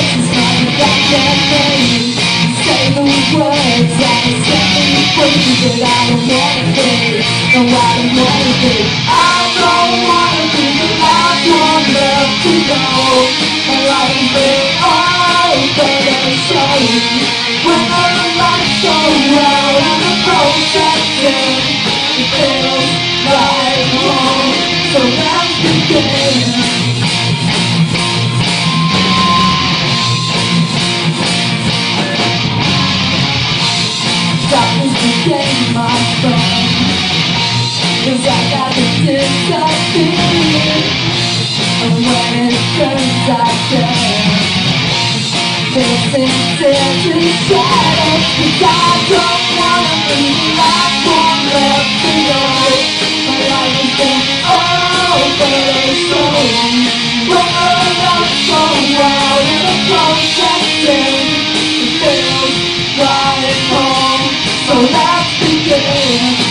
It's not about that name. Say the words that are setting me free, but I don't wanna be. No, I don't wanna be. I don't wanna be the last one left to go. My life has been all but a show. When all the lights go out and the procession, it feels like home. So let's begin. Darkness became my friend, 'cause I got to disappear. And when it turns I can listen to the shadows, 'cause I don't wanna be the last one left to go. My life has been all but a show. When all the lights go out in the procession, it feels like home. So let's begin.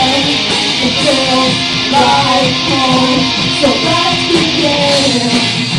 It feels like home, so let's begin.